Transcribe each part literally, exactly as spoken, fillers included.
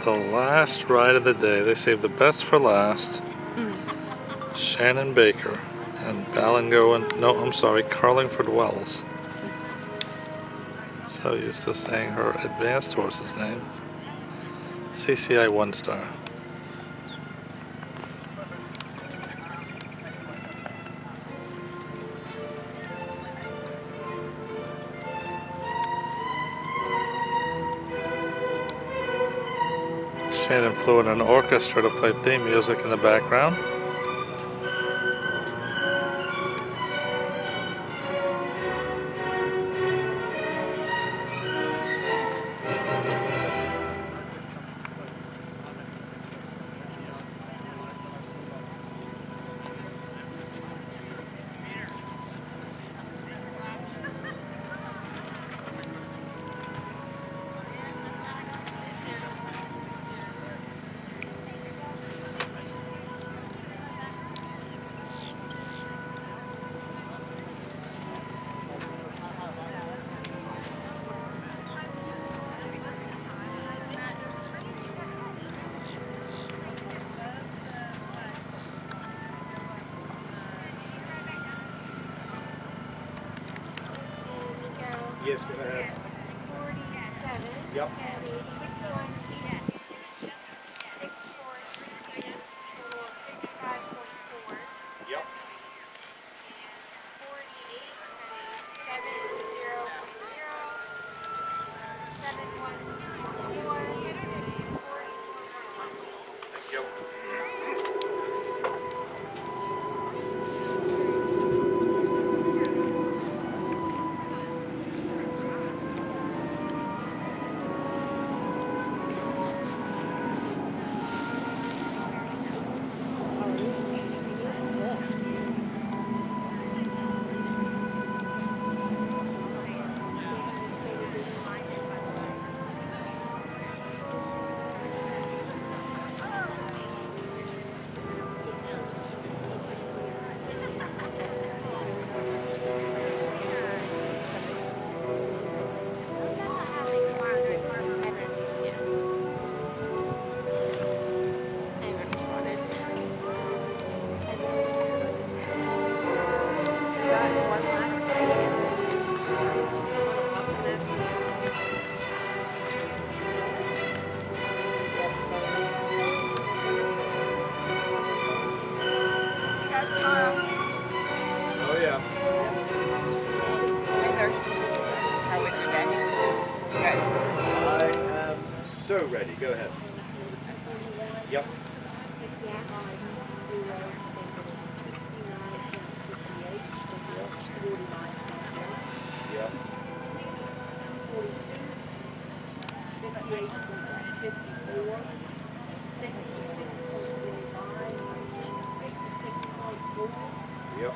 The last ride of the day. They saved the best for last. Mm. Shannon Baker and Ballingo, no, I'm sorry, Carlingford Wells. So used to saying her advanced horse's name. C C I One Star. Shannon flew in an orchestra to play theme music in the background. Yes, go ahead. forty-seven. Yep. And six one eight. six four three two. Total of fifty-five point four. Yep. forty-eight. seven zero point zero. seven one four. Thank you. Oh yeah. How was your day? Good. I am so ready. Go ahead. Yep. Yep. Yep.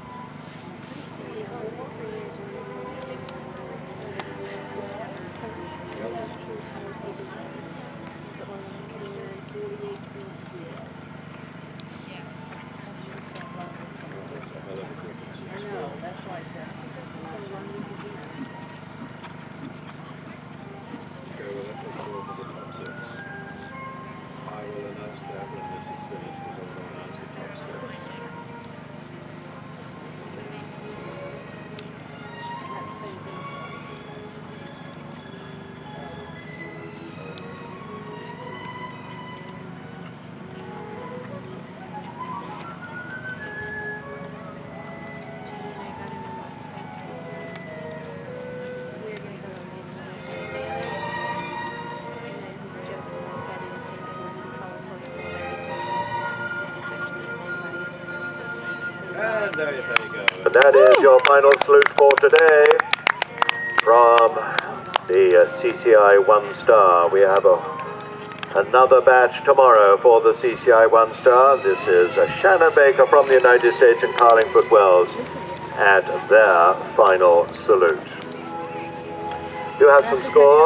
Go with it. Let's go over the top six. I will announce that when this is finished because I will announce the top six. And there you, there you go. And that is your final salute for today from the uh, C C I One Star. We have a, another batch tomorrow for the C C I One Star. This is uh, Shannon Baker from the United States and Carlingford Wells at their final salute. You have some scores.